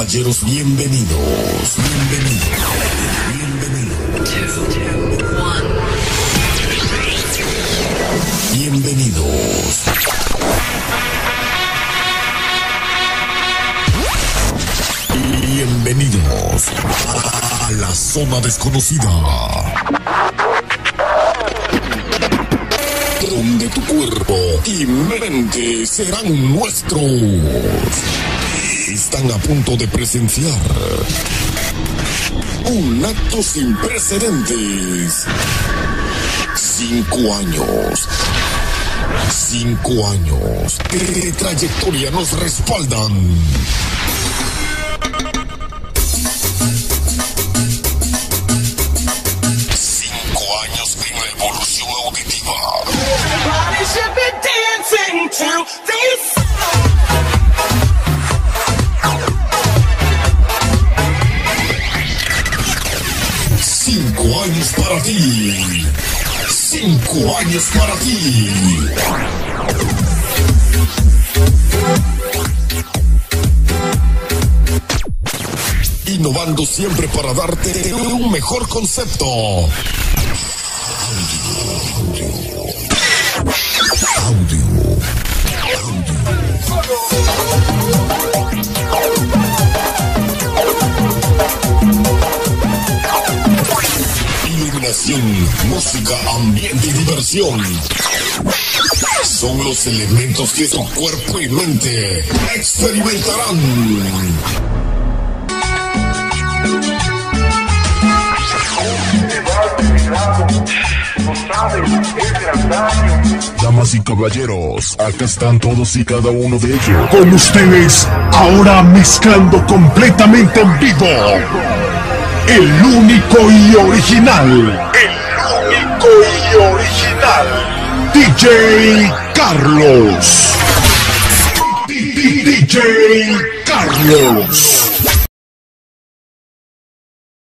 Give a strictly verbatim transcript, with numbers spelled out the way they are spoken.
caballeros, bienvenidos, bienvenidos, bienvenidos, bienvenidos. Bienvenidos a la zona desconocida, donde tu cuerpo y mente serán nuestros. Están a punto de presenciar un acto sin precedentes. Cinco años. Cinco años de trayectoria nos respaldan. Cinco años en la evolución auditiva. Cinco años para ti. Cinco años para ti. Innovando siempre para darte un mejor concepto. Audio. Audio. Iluminación, música, ambiente y diversión son los elementos que tu cuerpo y mente experimentarán. Damas y caballeros, acá están todos y cada uno de ellos. Con ustedes, ahora mezclando completamente en vivo. El único y original. El único y original. D J Carlos. D J Carlos.